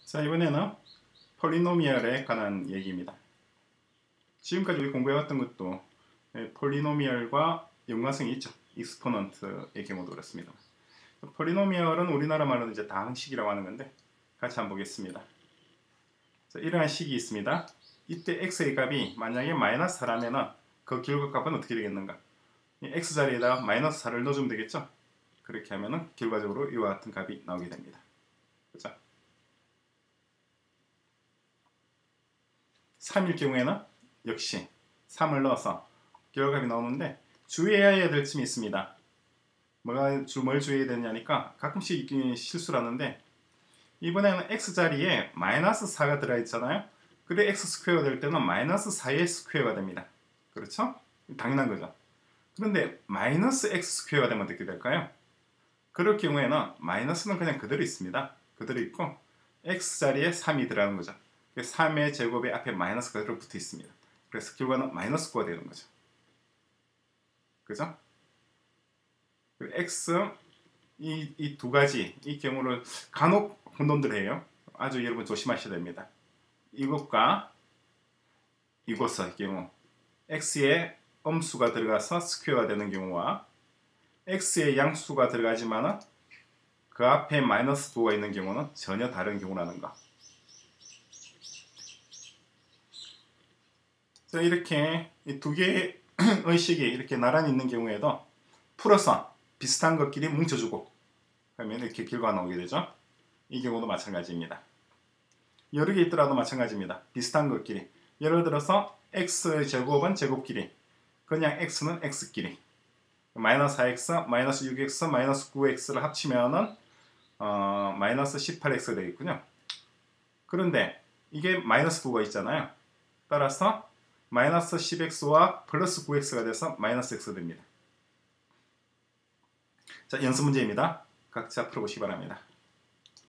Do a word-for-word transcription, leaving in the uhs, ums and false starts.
자, 이번에는 폴리노미얼에 관한 얘기입니다. 지금까지 우리 공부해왔던 것도 폴리노미얼과 연관성이 있죠. 익스포넌트의 경우도 그렇습니다. 폴리노미얼은 우리나라 말로는 이제 다항식이라고 하는 건데 같이 한번 보겠습니다. 자, 이러한 식이 있습니다. 이때 x의 값이 만약에 마이너스 사라면은 그 결과값은 어떻게 되겠는가? 이 x 자리에다가 마이너스 사를 넣어주면 되겠죠? 그렇게 하면은 결과적으로 이와 같은 값이 나오게 됩니다. 그렇죠? 삼일 경우에는 역시 삼을 넣어서 결과값이 나오는데 주의해야 될 점이 있습니다. 뭐가, 뭘 주의해야 되냐니까 가끔씩 실수를 하는데 이번에는 x자리에 마이너스 사가 들어있잖아요. 그래 x 스퀘어가 될 때는 마이너스 사의 스퀘어가 됩니다. 그렇죠? 당연한 거죠. 그런데 마이너스 x 스퀘어가 되면 어떻게 될까요? 그럴 경우에는 마이너스는 그냥 그대로 있습니다. 그대로 있고 x자리에 삼이 들어가는 거죠. 삼의 제곱에 앞에 마이너스 그대로 붙어 있습니다. 그래서 결과는 마이너스 구가 되는 거죠. 그죠? x 이 이 두 가지 이 경우를 간혹 혼돈들 해요. 아주 여러분 조심하셔야 됩니다. 이것과 이것의 경우 x의 음수가 들어가서 스퀘어가 되는 경우와 x의 양수가 들어가지만 그 앞에 마이너스 구가 있는 경우는 전혀 다른 경우라는 거. 자, 이렇게 이 두 개의 의식이 이렇게 나란히 있는 경우에도 풀어서 비슷한 것끼리 뭉쳐주고 그러면 이렇게 결과가 나오게 되죠. 이 경우도 마찬가지입니다. 여러 개 있더라도 마찬가지입니다. 비슷한 것끼리. 예를 들어서 x제곱은 제곱끼리, 그냥 x는 x끼리, 마이너스 사 엑스, 마이너스 육 엑스, 마이너스 구 엑스를 합치면은 어, 마이너스 십팔 엑스가 되겠군요. 그런데 이게 마이너스 구가 있잖아요. 따라서 마이너스 십 엑스와 플러스 구 엑스가 돼서 마이너스 x 됩니다. 자, 연습 문제입니다. 각자 풀어보시기 바랍니다.